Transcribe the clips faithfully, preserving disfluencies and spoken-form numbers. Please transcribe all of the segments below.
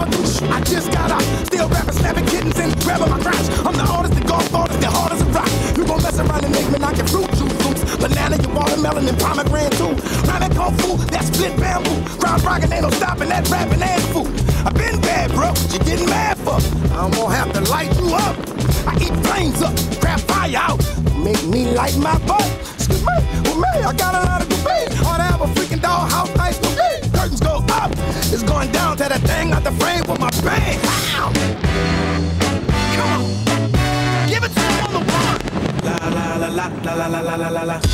I just got out, still rapping, snapping kittens and grabbing my crotch. I'm the artist, the golf artist, the hard as a rock. You gon' mess around and make me knock your fruit juice loose. Banana, your watermelon, and pomegranate too. Rhyming kung fu, that split bamboo. Crowd rockin', ain't no stopping that rapping ass fool. I been bad, bro, what you getting mad for? I'm gonna have to light you up. I eat flames up, crap fire out. Make me light my butt. Excuse me, well me, I got a lot of debate. Ought to have a freaking dollhouse nice to me. Curtains go up, it's going down to that thing out the frame with my bang. Ow. Come on, give it to him on the one. La la la la la la la la la la.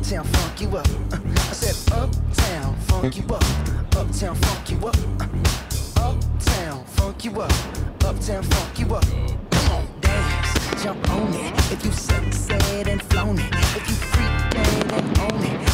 uptown funk you up. Uh, I said uptown funk you up. Uptown funk you up. Uh, uptown funk you up. Uptown funk you up. Come on, dance, jump on it. If you said, said and flown it. If you freak dead and own it.